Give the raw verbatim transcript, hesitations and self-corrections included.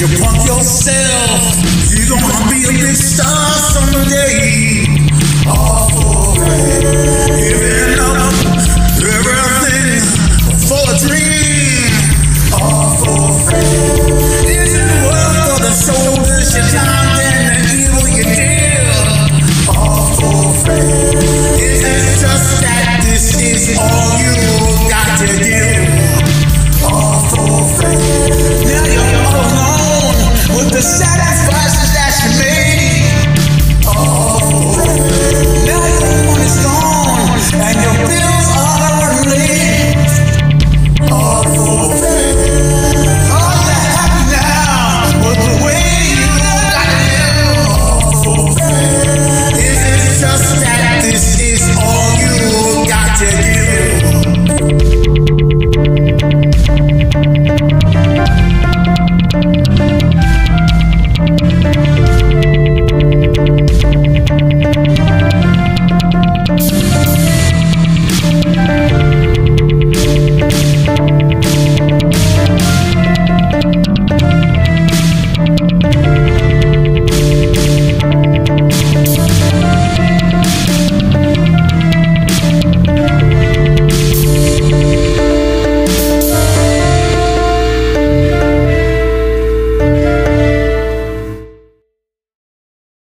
You punk yourself, you gonna be a big star someday. All for fame, giving up everything for a dream. All for fame.